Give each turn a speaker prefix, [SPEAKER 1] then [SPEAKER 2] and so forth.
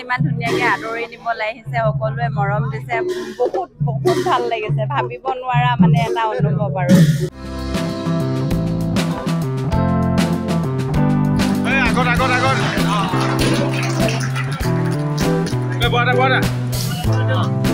[SPEAKER 1] ইমান ধুনীয়াকৈ আদৰি নিবলৈ আহিছে সকলোৱে মৰম দিছে বহুত বহুত ভাল লাগিছে ভাবিব নোৱাৰা মানে এটা অনুভৱ আৰু
[SPEAKER 2] আগত